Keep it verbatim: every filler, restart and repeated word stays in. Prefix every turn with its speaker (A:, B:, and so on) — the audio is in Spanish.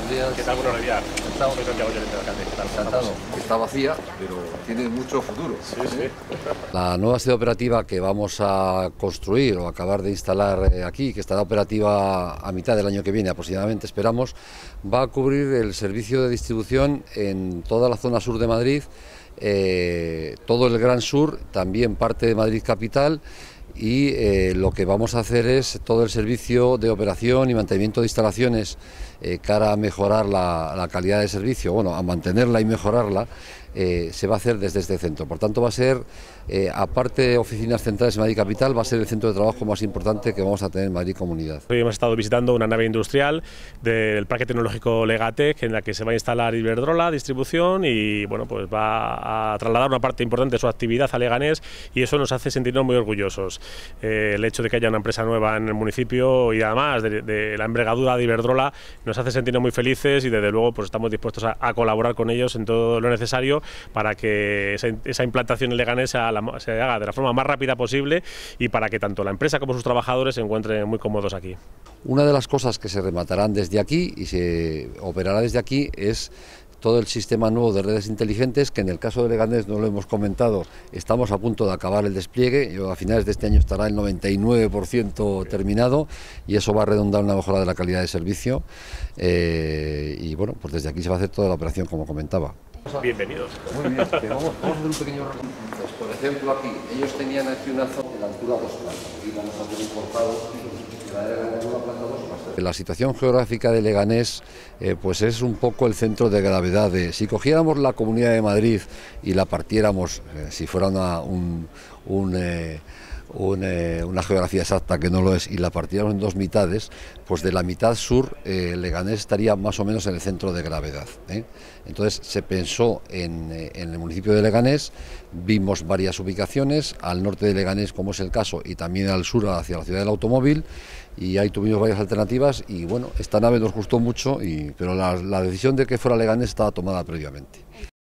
A: buenos días.
B: ¿Qué tal? Buenos días.
A: Encantado.
B: Soy Santiago Llorente, alcalde. ¿Qué tal? ¿Cómo
A: Encantado.
B: estamos?
A: Está vacía, pero tiene mucho futuro.
B: Sí, sí.
C: La nueva sede operativa que vamos a construir o acabar de instalar eh, aquí, que estará operativa a mitad del año que viene aproximadamente, esperamos, va a cubrir el servicio de distribución en toda la zona sur de Madrid, eh, todo el Gran Sur, también parte de Madrid capital. Y eh, lo que vamos a hacer es todo el servicio de operación y mantenimiento de instalaciones eh, cara a mejorar la, la calidad de servicio, bueno, a mantenerla y mejorarla, eh, se va a hacer desde este centro. Por tanto, va a ser, eh, aparte de oficinas centrales en Madrid Capital, va a ser el centro de trabajo más importante que vamos a tener en Madrid Comunidad.
B: Hoy hemos estado visitando una nave industrial del Parque Tecnológico Legatec, en la que se va a instalar Iberdrola distribución y bueno, pues va a trasladar una parte importante de su actividad a Leganés, y eso nos hace sentirnos muy orgullosos. Eh, el hecho de que haya una empresa nueva en el municipio y además de, de la envergadura de Iberdrola nos hace sentirnos muy felices, y desde luego pues estamos dispuestos a, a colaborar con ellos en todo lo necesario para que esa, esa implantación en Leganés se haga, se haga de la forma más rápida posible, y para que tanto la empresa como sus trabajadores se encuentren muy cómodos aquí.
C: Una de las cosas que se rematarán desde aquí y se operará desde aquí es todo el sistema nuevo de redes inteligentes, que en el caso de Leganés, no lo hemos comentado, estamos a punto de acabar el despliegue. Yo, a finales de este año estará el noventa y nueve por ciento terminado, y eso va a redundar en una mejora de la calidad de servicio, eh, y bueno, pues desde aquí se va a hacer toda la operación como comentaba.
B: Bienvenidos.
C: Muy bien, vamos, vamos a hacer un pequeño recorrido. Pues, por ejemplo, aquí, ellos tenían aquí una zona de la altura dos plantas, y vamos a hacer un cortado, y la de la altura planta dos va a ser. La situación geográfica de Leganés eh, pues es un poco el centro de gravedad. De, si cogiéramos la Comunidad de Madrid y la partiéramos, eh, si fuera una, un, un, eh, un, eh, una geografía exacta, que no lo es, y la partiéramos en dos mitades, pues de la mitad sur eh, Leganés estaría más o menos en el centro de gravedad, ¿eh? Entonces se pensó en, eh, en el municipio de Leganés, vimos varias ubicaciones, al norte de Leganés, como es el caso, y también al sur hacia la ciudad del automóvil, y ahí tuvimos varias alternativas, y bueno, esta nave nos gustó mucho, y, pero la, la decisión de que fuera Leganés estaba tomada previamente.